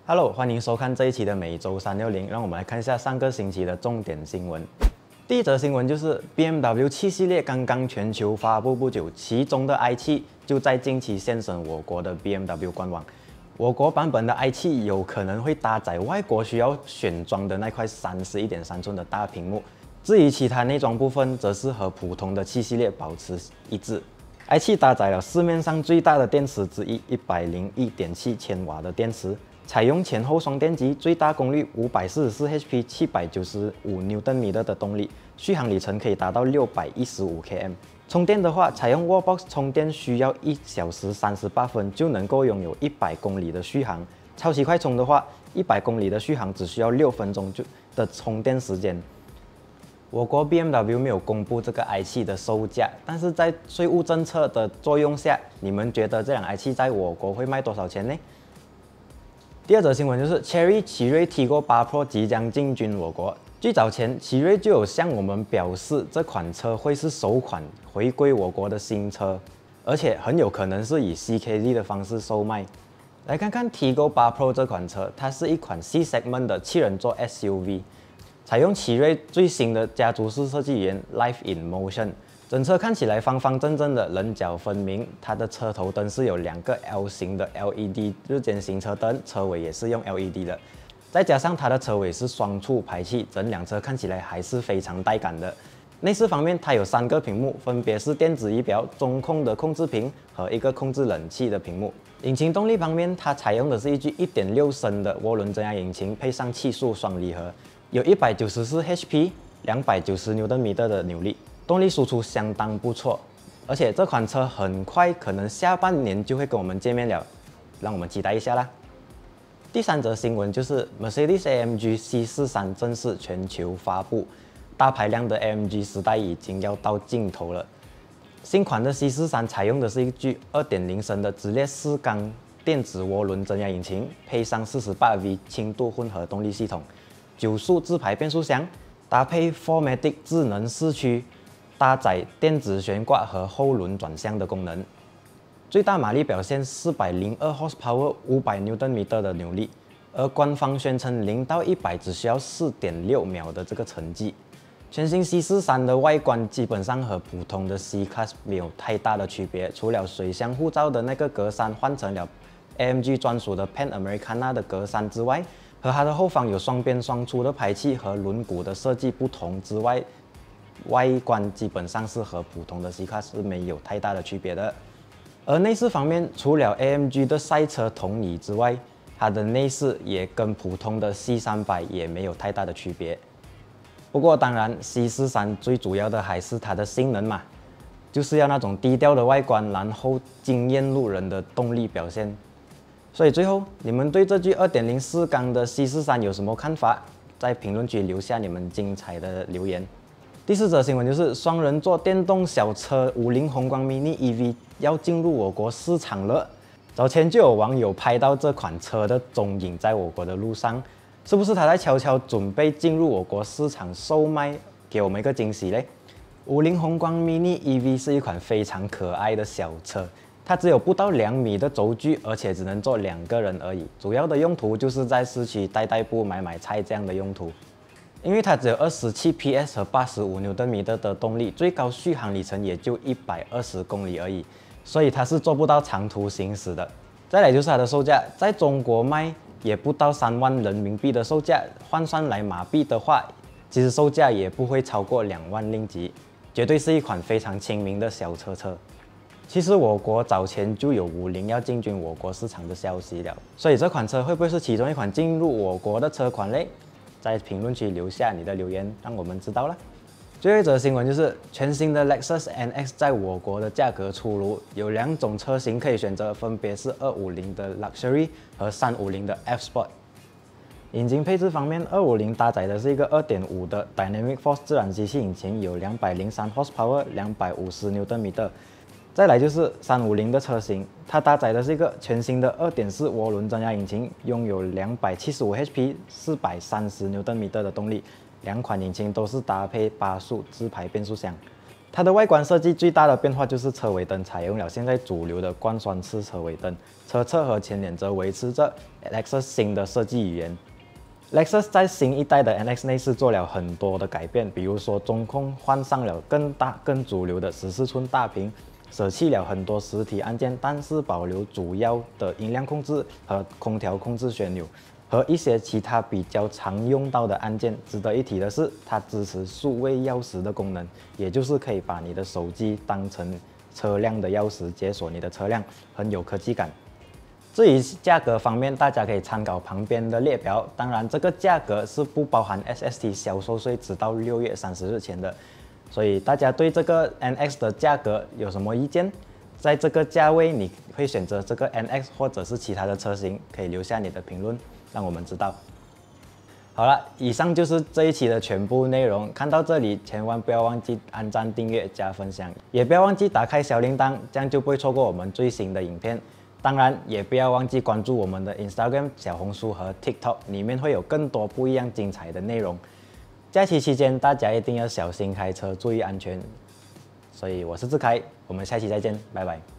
Hello， 欢迎收看这一期的每周360。让我们来看一下上个星期的重点新闻。第一则新闻就是 BMW 7系列刚刚全球发布不久，其中的 i7就在近期现身我国的 BMW 官网。我国版本的 i7有可能会搭载外国需要选装的那块31.3寸的大屏幕，至于其他内装部分，则是和普通的7系列保持一致。i7搭载了市面上最大的电池之一，101.7千瓦的电池。采用前后双电机，最大功率544HP，795Nm的动力，续航里程可以达到615 km。充电的话，采用 Wallbox 充电需要1小时38分就能够拥有100公里的续航。超级快充的话，100公里的续航只需要6分钟的充电时间。我国 BMW 没有公布这个 i7的售价，但是在税务政策的作用下，你们觉得这辆 i7在我国会卖多少钱呢？第二则新闻就是 Chery 奇瑞 Tiggo 8 Pro 即将进军我国。据早前，奇瑞就有向我们表示，这款车会是首款回归我国的新车，而且很有可能是以 CKD 的方式售卖。来看看 Tiggo 8 Pro 这款车，它是一款 C segment 的7人座 SUV， 采用奇瑞最新的家族式设计语言 Life in Motion。整车看起来方方正正的，棱角分明。它的车头灯是有2个 L 型的 LED 日间行车灯，车尾也是用 LED 的。再加上它的车尾是双出排气，整辆车看起来还是非常带感的。内饰方面，它有3个屏幕，分别是电子仪表、中控的控制屏和一个控制冷气的屏幕。引擎动力方面，它采用的是一具1.6升的涡轮增压引擎，配上7速双离合，有194 HP、290 Nm 的扭力。动力输出相当不错，而且这款车很快可能下半年就会跟我们见面了，让我们期待一下啦。第三则新闻就是 Mercedes-AMG C43 正式全球发布，大排量的 AMG 时代已经要到尽头了。新款的 C43 采用的是一具2.0升的直列4缸电子涡轮增压引擎，配上 48V 轻度混合动力系统，9速自排变速箱，搭配 4MATIC 智能四驱。搭载电子悬挂和后轮转向的功能，最大马力表现402 horsepower， 500 Nm 的扭力，而官方宣称0到100只需要 4.6秒的这个成绩。全新 C43 的外观基本上和普通的 C Class 没有太大的区别，除了水箱护罩的那个格栅换成了 AMG 专属的 Pan Americana 的格栅之外，和它的后方有双边双出的排气和轮毂的设计不同之外，外观基本上是和普通的 C Class 是没有太大的区别的。而内饰方面，除了 AMG 的赛车同椅之外，它的内饰也跟普通的 C300也没有太大的区别。不过当然 ，C43 最主要的还是它的性能嘛，就是要那种低调的外观，然后惊艳路人的动力表现。所以最后，你们对这具2.0四缸的 C43 有什么看法？在评论区留下你们精彩的留言。第四则新闻就是双人座电动小车50宏光 mini EV 要进入我国市场了。早前就有网友拍到这款车的踪影在我国的路上，是不是它在悄悄准备进入我国市场售卖，给我们一个惊喜嘞？50宏光 mini EV 是一款非常可爱的小车，它只有不到2米的轴距，而且只能坐2个人而已。主要的用途就是在市区代步、买菜这样的用途。因为它只有27 PS 和85 Nm 的动力，最高续航里程也就120公里而已，所以它是做不到长途行驶的。再来就是它的售价，在中国卖也不到3万人民币的售价，换算来马币的话，其实售价也不会超过2万令吉，绝对是一款非常亲民的小车。其实我国早前就有50要进军我国市场的消息了，所以这款车会不会是其中一款进入我国的车款嘞？在评论区留下你的留言，让我们知道了。最后一则新闻就是全新的 Lexus NX 在我国的价格出炉，有2种车型可以选择，分别是250的 Luxury 和350的 F Sport。引擎配置方面，250搭载的是一个2.5的 Dynamic Force 自然吸气引擎，有203 horsepower， 250 Nm。再来就是350的车型，它搭载的是一个全新的2.4涡轮增压引擎，拥有275 HP、430 Nm 的动力。2款引擎都是搭配8速自排变速箱。 它的外观设计最大的变化就是车尾灯采用了现在主流的贯穿式车尾灯，车侧和前脸则维持着 Lexus 新的设计语言。Lexus 在新一代的 NX 内饰做了很多的改变，比如说中控换上了更大、更主流的14寸大屏，舍弃了很多实体按键，但是保留主要的音量控制和空调控制旋钮。和一些其他比较常用到的按键。值得一提的是，它支持数位钥匙的功能，也就是可以把你的手机当成车辆的钥匙解锁你的车辆，很有科技感。至于价格方面，大家可以参考旁边的列表，当然这个价格是不包含 SST 销售税，直到6月30日前的。所以大家对这个 NX 的价格有什么意见？在这个价位，你会选择这个 NX 或者是其他的车型？可以留下你的评论，让我们知道。好了，以上就是这一期的全部内容。看到这里，千万不要忘记按赞、订阅、加分享，也不要忘记打开小铃铛，这样就不会错过我们最新的影片。当然，也不要忘记关注我们的 Instagram、小红书和 TikTok， 里面会有更多不一样精彩的内容。假期期间，大家一定要小心开车，注意安全。所以我是志凯，我们下期再见，拜拜。